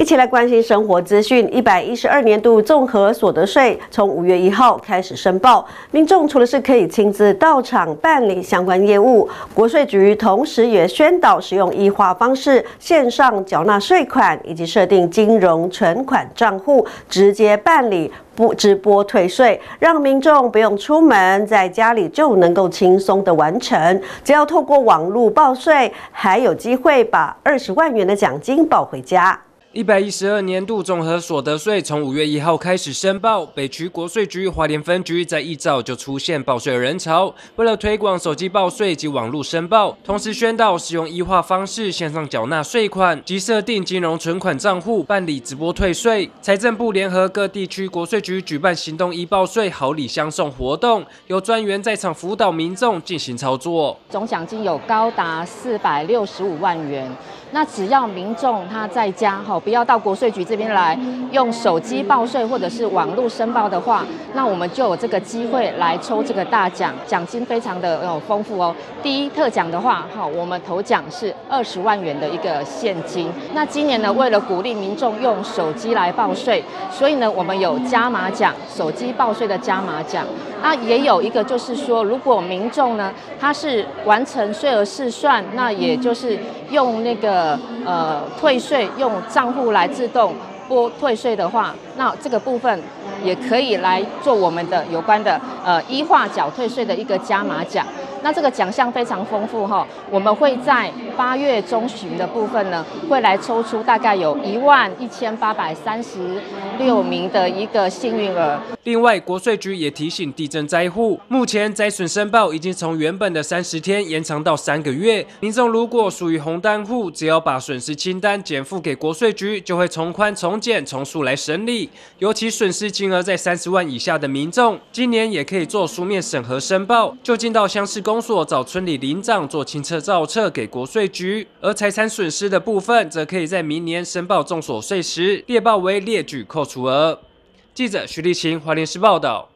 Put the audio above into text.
一起来关心生活资讯。112年度综合所得税从5月1号开始申报，民众除了是可以亲自到场办理相关业务，国税局同时也宣导使用E化方式线上缴纳税款，以及设定金融存款账户，直接办理直播退税，让民众不用出门，在家里就能够轻松的完成。只要透过网络报税，还有机会把20万元的奖金报回家。 112年度综合所得税从5月1号开始申报，北区国税局花莲分局在一早就出现报税人潮。为了推广手机报税及网络申报，同时宣导使用E化方式线上缴纳税款及设定金融存款账户办理直播退税。财政部联合各地区国税局举办行动E报税好礼相送活动，有专员在场辅导民众进行操作。 总奖金有高达465万元。那只要民众他在家不要到国税局这边来用手机报税或者是网络申报的话，那我们就有这个机会来抽这个大奖，奖金非常的丰富哦。第一特奖的话，我们头奖是20万元的一个现金。那今年呢，为了鼓励民众用手机来报税，所以呢，我们有加码奖，手机报税的加码奖。那也有一个就是说，如果民众呢他是完成税额试算，那也就是用那个退税用账户来自动拨退税的话，那这个部分也可以来做我们的有关的E化缴退税的一个加码奖。那这个奖项非常丰富我们会在8月中旬的部分呢，会来抽出大概有11836名的一个幸运儿。 另外，国税局也提醒地震灾户，目前灾损申报已经从原本的30天延长到3个月。民众如果属于红单户，只要把损失清单减负给国税局，就会从宽、从简、从速来审理。尤其损失金额在30万以下的民众，今年也可以做书面审核申报，就近到乡市公所找村里邻长做清册造册给国税局。而财产损失的部分，则可以在明年申报综所税时列报为列举扣除额。记者徐立琴，花莲市报道。